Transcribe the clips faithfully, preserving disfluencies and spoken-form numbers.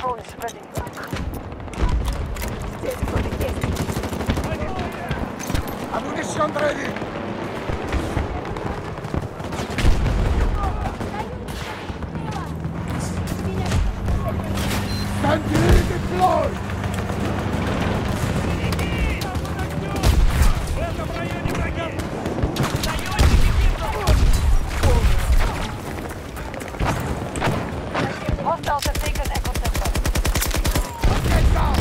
drone is spreading. Ammunition ready! Sentry deployed! Hostiles have taken Echo Center. Get down!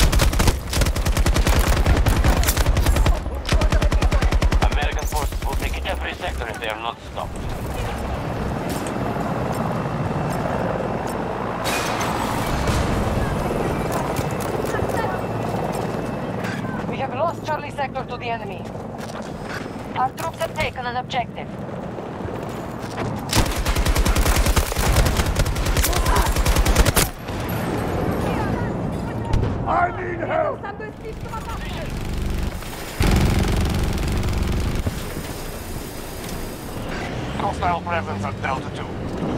American forces will take every sector if they are not stopped. We have lost Charlie Sector to the enemy. Our troops have taken an objective. I need help! Hostile presence at Delta two.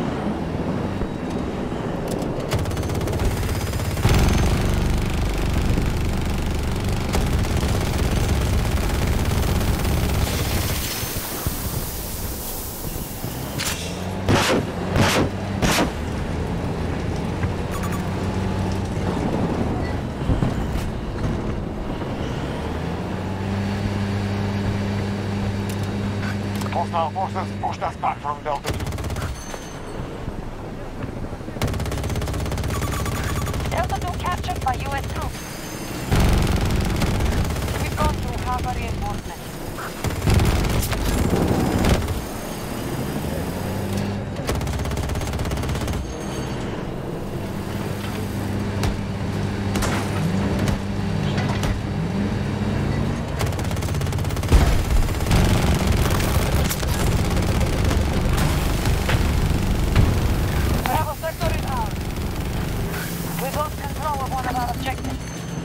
Hostile forces pushed us back from Delta two. Delta two captured by U S troops. We've gone through harbor reinforcements. Bravo sector is ours. We've lost control of one of our objectives.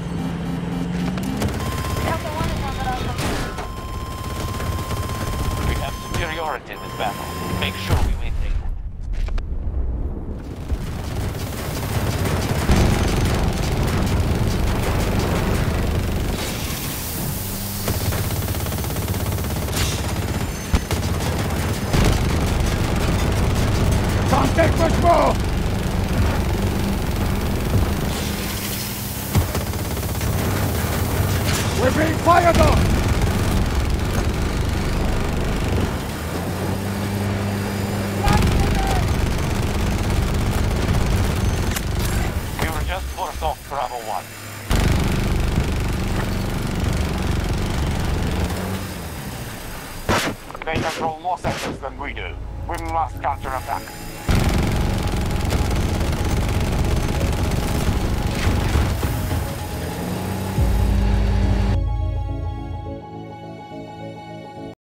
Delta one is under our control. We have superiority in this battle. Make sure we maintain it. Can't take much more! We're being fired on! We were just forced off Bravo one. They control more sectors than we do. We must counterattack.